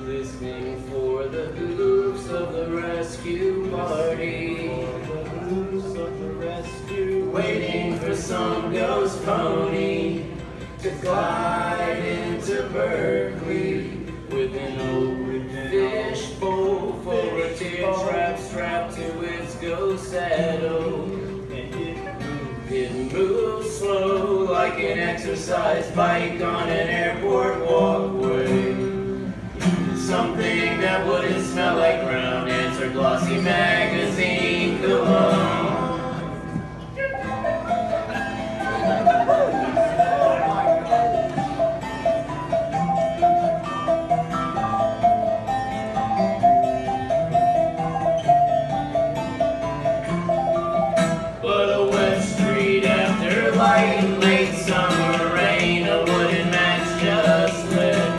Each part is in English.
listening for the hoofs of the rescue party, waiting for some ghost pony to glide into Berkeley with an old fishbowl full of tear traps strapped to its ghost saddle. It moves slow like an exercise bike on an airport walkway. Something that wouldn't smell like ground ants or glossy magazine cologne. Late summer rain, a wooden match just lit.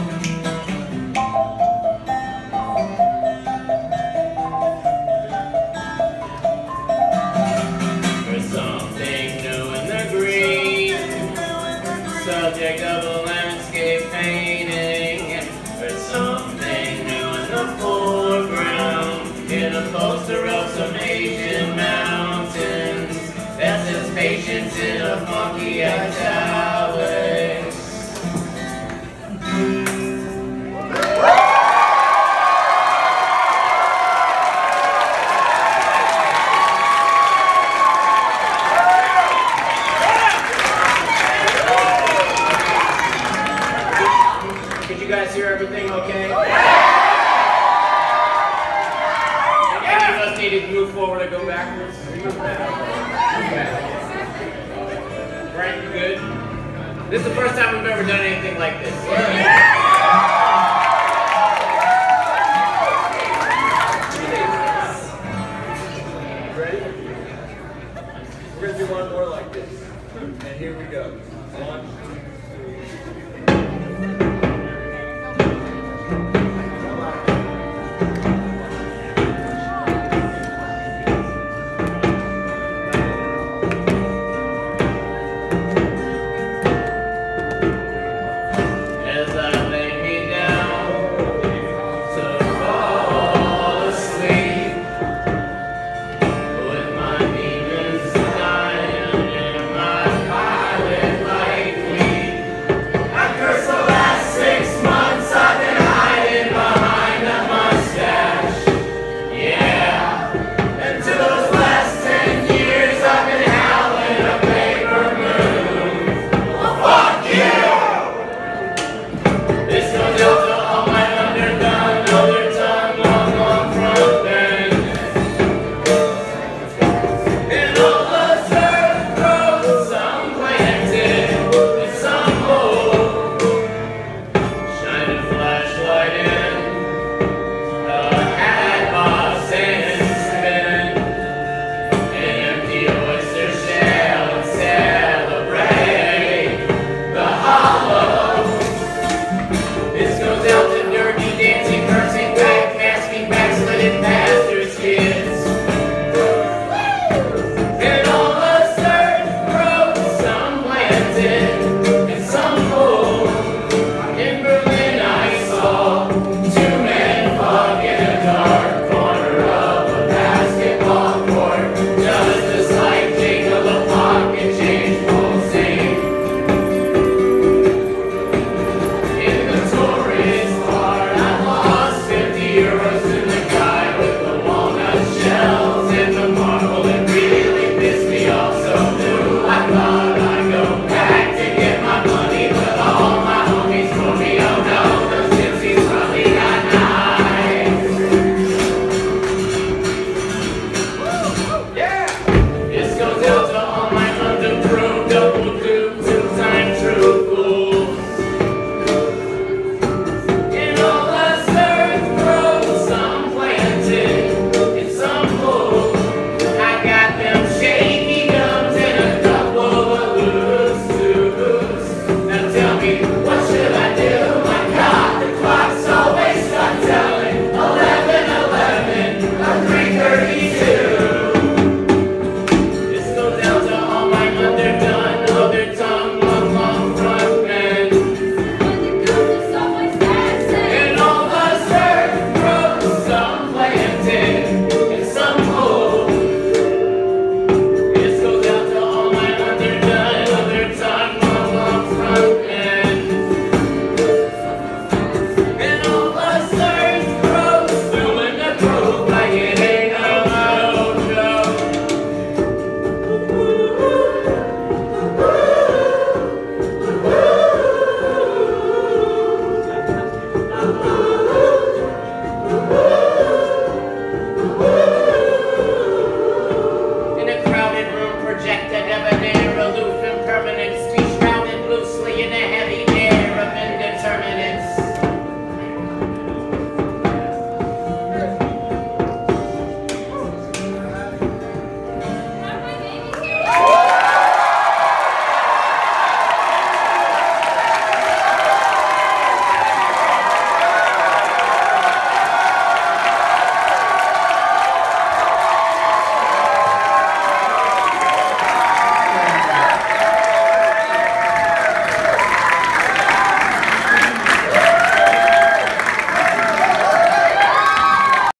There's something new in the green, subject of a landscape painting. There's something new in the foreground, in a poster of some Asian mountains. That's his patience in a funky italics. Could you guys hear everything okay? Any of us need to move forward or go backwards? Right, you good? This is the first time we've ever done anything like this. Ready? We're going to do one more like this. And here we go. 1, 2, 3.